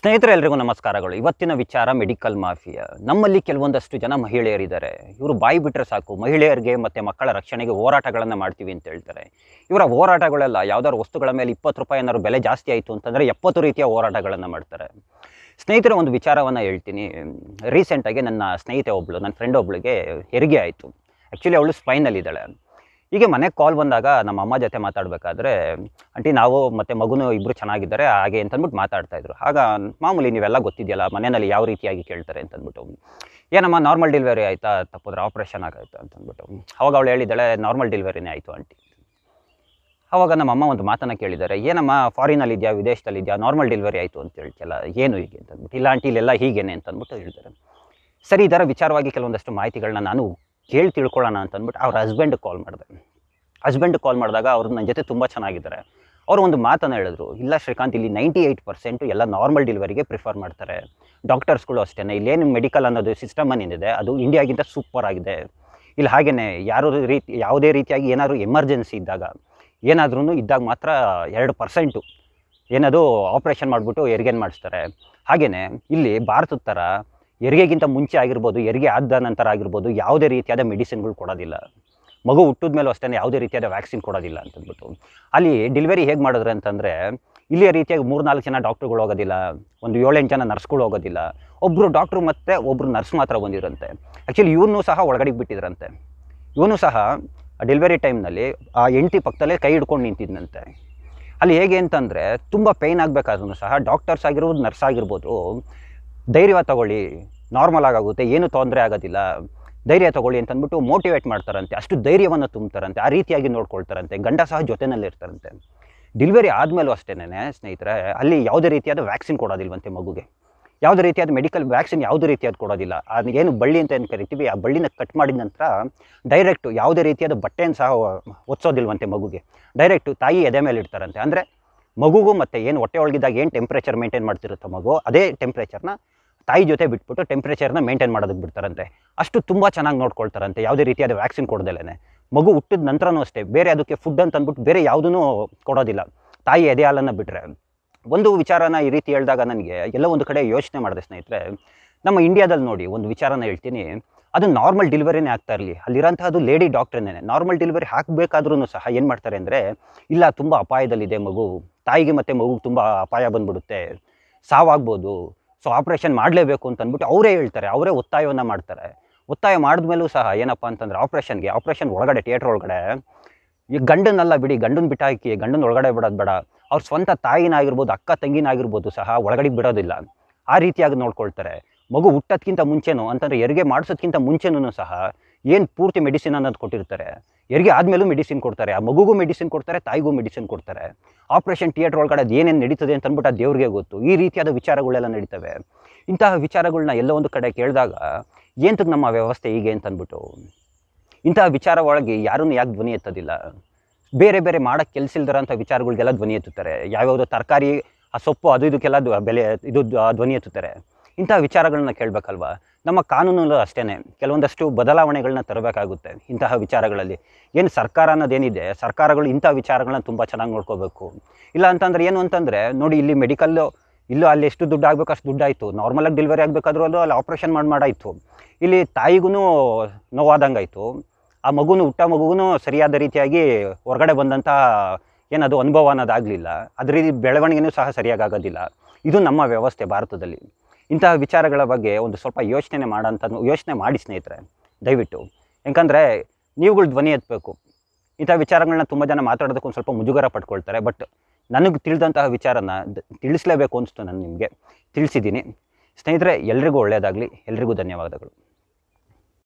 ಸ್ನೇಹಿತರೆ ಎಲ್ಲರಿಗೂ ನಮಸ್ಕಾರಗಳು. ಇವತ್ತಿನ ವಿಚಾರ ಮೆಡಿಕಲ್ ಮಾಫಿಯಾ. ನಮ್ಮಲ್ಲಿ ಕೆಲವೊಂದಷ್ಟು ಜನ ಮಹಿಳೆಯರಿದ್ದಾರೆ. ಇವರು ಬಾಯಿ ಬಿಟ್ಟರೆ ಸಾಕು, ಮಹಿಳೆಯರಿಗೆ ಮತ್ತು ಮಕ್ಕಳ ರಕ್ಷಣೆಗೆ ಹೋರಾಟಗಳನ್ನು ಮಾಡ್ತೀವಿ ಅಂತ ಹೇಳ್ತಾರೆ. ಇವರ ಹೋರಾಟಗಳೆಲ್ಲ ಯಾವ್ದಾದ್ರು ವಸ್ತುಗಳ ಮೇಲೆ 20 ರೂಪಾಯಿ ಏನಾದ್ರು ಬೆಲೆ ಜಾಸ್ತಿ ಆಯಿತು ಅಂತಂದರೆ 70 ರೀತಿಯ ಹೋರಾಟಗಳನ್ನು ಮಾಡ್ತಾರೆ. ಸ್ನೇಹಿತರೆ, ಒಂದು ವಿಚಾರವನ್ನು ಹೇಳ್ತೀನಿ. ರೀಸೆಂಟಾಗಿ ನನ್ನ ಸ್ನೇಹಿತೆ ಒಬ್ಬಳು, ನನ್ನ ಫ್ರೆಂಡ್ ಒಬ್ಳಿಗೆ ಹೆರಿಗೆ ಆಯಿತು. ಆ್ಯಕ್ಚುಲಿ ಅವಳು ಸ್ಪೈನಲ್ಲಿದ್ದಾಳೆ. ಹೀಗೆ ಮನೆಗೆ ಕಾಲ್ ಬಂದಾಗ ನಮ್ಮ ಅಮ್ಮ ಜೊತೆ ಮಾತಾಡಬೇಕಾದ್ರೆ, ಆಂಟಿ ನಾವು ಮತ್ತು ಮಗುನೂ ಇಬ್ಬರು ಚೆನ್ನಾಗಿದ್ದಾರೆ ಹಾಗೆ ಅಂತಂದ್ಬಿಟ್ಟು ಮಾತಾಡ್ತಾಯಿದ್ರು. ಆಗ ಮಾಮೂಲಿ ನೀವೆಲ್ಲ ಗೊತ್ತಿದೆಯಲ್ಲ, ಮನೆಯಲ್ಲಿ ಯಾವ ರೀತಿಯಾಗಿ ಕೇಳ್ತಾರೆ ಅಂತಂದ್ಬಿಟ್ಟು, ಏನಮ್ಮ ನಾರ್ಮಲ್ ಡೆಲಿವರಿ ಆಯಿತಾ, ತಪ್ಪಿದ್ರೆ ಆಪ್ರೇಷನ್ ಆಗಾಯ್ತು ಅಂತಂದ್ಬಿಟ್ಟು. ಅವಾಗ ಅವಳು ಹೇಳಿದ್ದಾಳೆ, ನಾರ್ಮಲ್ ಡೆಲಿವರಿನೇ ಆಯಿತು ಆಂಟಿ. ಆವಾಗ ನಮ್ಮ ಅಮ್ಮ ಒಂದು ಮಾತನ್ನು ಕೇಳಿದ್ದಾರೆ, ಏನಮ್ಮ ಫಾರಿನಲ್ಲಿದೆಯಾ ವಿದೇಶದಲ್ಲಿದೆಯಾ, ನಾರ್ಮಲ್ ಡೆಲಿವರಿ ಆಯಿತು ಅಂತ ಹೇಳ್ತಿಲ್ಲ, ಏನು ಹೀಗೆ ಅಂತಂದ್ಬಿಟ್ಟು. ಇಲ್ಲ ಆಂಟಿ ಇಲ್ಲೆಲ್ಲ ಹೀಗೇನೆ ಅಂತಂದ್ಬಿಟ್ಟು ಹೇಳ್ತಾರೆ. ಸರಿ, ಇದರ ವಿಚಾರವಾಗಿ ಕೆಲವೊಂದಷ್ಟು ಮಾಹಿತಿಗಳನ್ನ ನಾನು ಕೇಳಿ ತಿಳ್ಕೊಳ್ಳೋಣ ಅಂತಂದ್ಬಿಟ್ಟು ಅವ್ರ ಹಸ್ಬೆಂಡ್ಗೆ ಕಾಲ್ ಮಾಡಿದಾಗ ಅವರು ನನ್ನ ಜೊತೆ ತುಂಬ ಚೆನ್ನಾಗಿದ್ದಾರೆ. ಅವರು ಒಂದು ಮಾತನ್ನು ಹೇಳಿದ್ರು, ಇಲ್ಲ ಶ್ರೀಕಾಂತ್, ಇಲ್ಲಿ 98% ಎಲ್ಲ ನಾರ್ಮಲ್ ಡೆಲಿವರಿಗೆ ಪ್ರಿಫರ್ ಮಾಡ್ತಾರೆ. ಡಾಕ್ಟರ್ಸ್ಗಳು ಅಷ್ಟೇ. ಇಲ್ಲೇನು ಮೆಡಿಕಲ್ ಅನ್ನೋದು ಸಿಸ್ಟಮ್ ಏನಿದೆ ಅದು ಇಂಡಿಯಾಗಿಂತ ಸೂಪರ್ ಆಗಿದೆ. ಇಲ್ಲಿ ಹಾಗೆಯೇ ಯಾವುದೇ ರೀತಿಯಾಗಿ ಏನಾದರೂ ಎಮರ್ಜೆನ್ಸಿ ಇದ್ದಾಗ ಇದ್ದಾಗ ಮಾತ್ರ 2% ಏನದು ಆಪ್ರೇಷನ್ ಮಾಡಿಬಿಟ್ಟು ಹೆರಿಗೆನ ಮಾಡಿಸ್ತಾರೆ. ಹಾಗೆಯೇ ಇಲ್ಲಿ ಭಾರತದ ಥರ ಹೆರಿಗೆಗಿಂತ ಮುಂಚೆ ಆಗಿರ್ಬೋದು, ಹೆರಿಗೆ ಆದ ನಂತರ ಆಗಿರ್ಬೋದು, ಯಾವುದೇ ರೀತಿಯಾದ ಮೆಡಿಸಿನ್ಗಳು ಕೊಡೋದಿಲ್ಲ. ಮಗು ಹುಟ್ಟಿದ ಮೇಲೂ ಅಷ್ಟೇ ಯಾವುದೇ ರೀತಿಯಾದ ವ್ಯಾಕ್ಸಿನ್ ಕೊಡೋದಿಲ್ಲ ಅಂತಂದ್ಬಿಟ್ಟು. ಅಲ್ಲಿ ಡೆಲಿವರಿ ಹೇಗೆ ಮಾಡಿದ್ರೆ ಅಂತಂದರೆ, ಇಲ್ಲಿಯ ರೀತಿಯಾಗಿ 3-4 ಜನ ಡಾಕ್ಟ್ರುಗಳು ಹೋಗೋದಿಲ್ಲ, ಒಂದು 7-8 ಜನ ನರ್ಸ್ಗಳು ಹೋಗೋದಿಲ್ಲ, ಒಬ್ಬರು ಡಾಕ್ಟ್ರು ಮತ್ತು ಒಬ್ಬರು ನರ್ಸ್ ಮಾತ್ರ ಬಂದಿರಂತೆ. ಆ್ಯಕ್ಚುಲಿ ಇವನು ಸಹ ಒಳಗಡೆಗೆ ಬಿಟ್ಟಿದ್ರಂತೆ. ಇವನು ಸಹ ಡೆಲಿವರಿ ಟೈಮ್ನಲ್ಲಿ ಆ ಹೆಂಡತಿ ಪಕ್ಕದಲ್ಲೇ ಕೈ ಹಿಡ್ಕೊಂಡು ನಿಂತಿದ್ದಂತೆ. ಅಲ್ಲಿ ಹೇಗೆ ಅಂತಂದರೆ, ತುಂಬ ಪೇಯ್ನ್ ಆಗಬೇಕಾದ್ರೂ ಸಹ ಡಾಕ್ಟರ್ಸ್ ಆಗಿರ್ಬೋದು, ನರ್ಸ್ ಆಗಿರ್ಬೋದು, ಧೈರ್ಯ ತಗೊಳ್ಳಿ, ನಾರ್ಮಲ್ ಆಗುತ್ತೆ, ಏನೂ ತೊಂದರೆ ಆಗೋದಿಲ್ಲ, ಧೈರ್ಯ ತಗೊಳ್ಳಿ ಅಂತಂದ್ಬಿಟ್ಟು ಮೋಟಿವೇಟ್ ಮಾಡ್ತಾರಂತೆ. ಅಷ್ಟು ಧೈರ್ಯವನ್ನು ತುಂಬ್ತಾರಂತೆ, ಆ ರೀತಿಯಾಗಿ ನೋಡ್ಕೊಳ್ತಾರಂತೆ. ಗಂಡ ಸಹ ಜೊತೆಯಲ್ಲಿ ಇರ್ತಾರಂತೆ. ಡೆಲಿವರಿ ಆದಮೇಲೂ ಅಷ್ಟೇನೆ ಸ್ನೇಹಿತರೆ, ಅಲ್ಲಿ ಯಾವುದೇ ರೀತಿಯಾದ ವ್ಯಾಕ್ಸಿನ್ ಕೊಡೋದಿಲ್ವಂತೆ ಮಗುಗೆ. ಯಾವುದೇ ರೀತಿಯಾದ ಮೆಡಿಕಲ್ ವ್ಯಾಕ್ಸಿನ್ ಯಾವುದೇ ರೀತಿಯಾದ ಕೊಡೋದಿಲ್ಲ. ಅದು ಏನು ಬಳ್ಳಿ ಅಂತ ಏನು ಕರಿತೀವಿ, ಆ ಬಳ್ಳಿನ ಕಟ್ ಮಾಡಿದ ನಂತರ ಡೈರೆಕ್ಟು ಯಾವುದೇ ರೀತಿಯಾದ ಬಟ್ಟೆಯನ್ನು ಸಹ ಒತ್ಸೋದಿಲ್ವಂತೆ ಮಗುಗೆ. ಡೈರೆಕ್ಟು ತಾಯಿ ಎದೆ ಮೇಲೆ ಇಡ್ತಾರಂತೆ. ಅಂದರೆ ಮಗುಗೂ ಮತ್ತು ಏನು ಹೊಟ್ಟೆ ಒಳಗಿದ್ದಾಗ ಏನು ಟೆಂಪ್ರೇಚರ್ ಮೇಂಟೈನ್ ಮಾಡ್ತಿರುತ್ತೋ ಮಗು, ಅದೇ ಟೆಂಪ್ರೇಚರ್ನ ತಾಯಿ ಜೊತೆ ಬಿಟ್ಬಿಟ್ಟು ಟೆಂಪ್ರೇಚರ್ನ ಮೇಂಟೈನ್ ಮಾಡೋದಕ್ಕೆ ಬಿಡ್ತಾರಂತೆ. ಅಷ್ಟು ತುಂಬ ಚೆನ್ನಾಗಿ ನೋಡ್ಕೊಳ್ತಾರಂತೆ, ಯಾವುದೇ ರೀತಿಯಾದ ವ್ಯಾಕ್ಸಿನ್ ಕೊಡೋದಲ್ಲೇ. ಮಗು ಹುಟ್ಟಿದ ನಂತರನೂ ಅಷ್ಟೇ ಬೇರೆ ಅದಕ್ಕೆ ಫುಡ್ ಅಂತ ಅಂದ್ಬಿಟ್ಟು ಬೇರೆ ಯಾವುದೂ ಕೊಡೋದಿಲ್ಲ, ತಾಯಿ ಎದೆ ಹಾಲನ್ನು ಬಿಟ್ಟರೆ. ಒಂದು ವಿಚಾರನ ಈ ರೀತಿ ಹೇಳಿದಾಗ ನನಗೆ ಎಲ್ಲ ಒಂದು ಕಡೆ ಯೋಚನೆ ಮಾಡಿದೆ ಸ್ನೇಹಿತರೆ. ನಮ್ಮ ಇಂಡಿಯಾದಲ್ಲಿ ನೋಡಿ, ಒಂದು ವಿಚಾರನ ಹೇಳ್ತೀನಿ, ಅದು ನಾರ್ಮಲ್ ಡೆಲಿವರಿನೇ ಆಗ್ತಾ ಇರಲಿ, ಅಲ್ಲಿರೋಂಥದ್ದು ಲೇಡಿ ಡಾಕ್ಟ್ರನ್ನೇ ನಾರ್ಮಲ್ ಡೆಲಿವರಿ ಹಾಕಬೇಕಾದ್ರೂ ಸಹ ಏನು ಮಾಡ್ತಾರೆ ಅಂದರೆ, ಇಲ್ಲ ತುಂಬ ಅಪಾಯದಲ್ಲಿದೆ ಮಗು, ತಾಯಿಗೆ ಮತ್ತು ಮಗುಗೆ ತುಂಬ ಅಪಾಯ ಬಂದ್ಬಿಡುತ್ತೆ, ಸಾವಾಗ್ಬೋದು, ಸೊ ಆಪ್ರೇಷನ್ ಮಾಡಲೇಬೇಕು ಅಂತಂದ್ಬಿಟ್ಟು ಅವರೇ ಹೇಳ್ತಾರೆ, ಅವರೇ ಒತ್ತಾಯವನ್ನು ಮಾಡ್ತಾರೆ. ಒತ್ತಾಯ ಮಾಡಿದ್ಮೇಲೂ ಸಹ ಏನಪ್ಪ ಅಂತಂದರೆ ಆಪ್ರೇಷನ್ ಒಳಗಡೆ, ಥಿಯೇಟ್ರ್ ಒಳಗಡೆ ಈ ಗಂಡನ್ನೆಲ್ಲ ಬಿಡಿ, ಗಂಡನ ಬಿಟ್ಟಾಕಿ, ಗಂಡನ ಒಳಗಡೆ ಬಿಡೋದು ಬೇಡ, ಅವ್ರ ಸ್ವಂತ ತಾಯಿನಾಗಿರ್ಬೋದು, ಅಕ್ಕ ತಂಗಿನಾಗಿರ್ಬೋದು ಸಹ ಒಳಗಡೆ ಬಿಡೋದಿಲ್ಲ. ಆ ರೀತಿಯಾಗಿ ನೋಡ್ಕೊಳ್ತಾರೆ. ಮಗು ಹುಟ್ಟೋದ್ಕಿಂತ ಮುಂಚೆನೂ ಅಂತಂದರೆ ಹೆರಿಗೆ ಮಾಡಿಸೋದ್ಕಿಂತ ಮುಂಚೆನೂ ಸಹ ಏನು ಪೂರ್ತಿ ಮೆಡಿಸಿನ್ ಅನ್ನೋದು ಕೊಟ್ಟಿರ್ತಾರೆ. ಹೆರಿಗೆ ಆದಮೇಲೂ ಮೆಡಿಸಿನ್ ಕೊಡ್ತಾರೆ, ಆ ಮಗುಗೂ ಮೆಡಿಸಿನ್ ಕೊಡ್ತಾರೆ, ತಾಯಿಗೂ ಮೆಡಿಸಿನ್ ಕೊಡ್ತಾರೆ. ಆಪ್ರೇಷನ್ ಥಿಯೇಟ್ರ್ ಒಳಗಡೆ ಅದು ಏನೇನು ನಡೀತದೆ ಅಂತಂದ್ಬಿಟ್ಟು ಆ ದೇವ್ರಿಗೆ ಗೊತ್ತು. ಈ ರೀತಿಯಾದ ವಿಚಾರಗಳೆಲ್ಲ ನಡೀತವೆ. ಇಂತಹ ವಿಚಾರಗಳನ್ನ ಎಲ್ಲ ಒಂದು ಕಡೆ ಕೇಳಿದಾಗ ಏಂತಕ್ಕೆ ನಮ್ಮ ವ್ಯವಸ್ಥೆ ಹೀಗೆ ಅಂತಂದ್ಬಿಟ್ಟು ಇಂತಹ ವಿಚಾರ ಒಳಗೆ ಯಾರನ್ನು ಯಾಕೆ ಧ್ವನಿ ಎತ್ತೋದಿಲ್ಲ. ಬೇರೆ ಬೇರೆ ಮಾಡೋಕ್ಕೆ ಕೆಲಸ ಇಲ್ದಿರೋಂಥ ವಿಚಾರಗಳಿಗೆಲ್ಲ ಧ್ವನಿ ಎತ್ತುತ್ತಾರೆ. ಯಾವ್ಯಾವುದೋ ತರಕಾರಿ, ಆ ಸೊಪ್ಪು, ಇದು ಧ್ವನಿ ಎತ್ತುತ್ತಾರೆ. ಇಂತಹ ವಿಚಾರಗಳನ್ನ ಕೇಳಬೇಕಲ್ವ. ನಮ್ಮ ಕಾನೂನಲ್ಲೂ ಅಷ್ಟೇ ಕೆಲವೊಂದಷ್ಟು ಬದಲಾವಣೆಗಳನ್ನ ತರಬೇಕಾಗುತ್ತೆ ಇಂತಹ ವಿಚಾರಗಳಲ್ಲಿ. ಏನು ಸರ್ಕಾರ ಅನ್ನೋದೇನಿದೆ, ಸರ್ಕಾರಗಳು ಇಂಥ ವಿಚಾರಗಳನ್ನ ತುಂಬ ಚೆನ್ನಾಗಿ ನೋಡ್ಕೋಬೇಕು. ಇಲ್ಲ ಅಂತಂದರೆ ಏನು ಅಂತಂದರೆ ನೋಡಿ, ಇಲ್ಲಿ ಮೆಡಿಕಲ್ಲು ಇಲ್ಲೂ ಅಲ್ಲಿ ಎಷ್ಟು ದುಡ್ಡು ಆಗಬೇಕು ಅಷ್ಟು ದುಡ್ಡು ಆಯಿತು, ನಾರ್ಮಲಾಗಿ ಡೆಲಿವರಿ ಆಗಬೇಕಾದ್ರೂ ಅಲ್ಲಿ ಆಪ್ರೇಷನ್ ಮಾಡಾಯಿತು. ಇಲ್ಲಿ ತಾಯಿಗೂ ನೋವಾದಂಗೆ ಆಯಿತು, ಆ ಹುಟ್ಟ ಮಗುಗೂ ಸರಿಯಾದ ರೀತಿಯಾಗಿ ಹೊರಗಡೆ ಬಂದಂಥ ಏನದು ಅನುಭವ ಅನ್ನೋದಾಗಲಿಲ್ಲ, ಅದ್ರ ರೀತಿ ಬೆಳವಣಿಗೆನೂ ಸಹ ಸರಿಯಾಗೋದಿಲ್ಲ. ಇದು ನಮ್ಮ ವ್ಯವಸ್ಥೆ ಭಾರತದಲ್ಲಿ. ಇಂತಹ ವಿಚಾರಗಳ ಬಗ್ಗೆ ಒಂದು ಸ್ವಲ್ಪ ಯೋಚನೆ ಮಾಡಿ ಸ್ನೇಹಿತರೆ, ದಯವಿಟ್ಟು. ಯಾಕಂದರೆ ನೀವುಗಳು ಧ್ವನಿ ಎತ್ತಬೇಕು. ಇಂಥ ವಿಚಾರಗಳನ್ನ ತುಂಬ ಜನ ಮಾತಾಡೋದಕ್ಕೆ ಒಂದು ಸ್ವಲ್ಪ ಮುಜುಗರ ಪಟ್ಕೊಳ್ತಾರೆ. ಬಟ್ ನನಗೆ ತಿಳಿದಂತಹ ವಿಚಾರನ ತಿಳಿಸಲೇಬೇಕು ಅನಿಸ್ತು, ನಾನು ನಿಮಗೆ ತಿಳಿಸಿದ್ದೀನಿ. ಸ್ನೇಹಿತರೆ, ಎಲ್ರಿಗೂ ಒಳ್ಳೆಯದಾಗಲಿ. ಎಲ್ರಿಗೂ ಧನ್ಯವಾದಗಳು.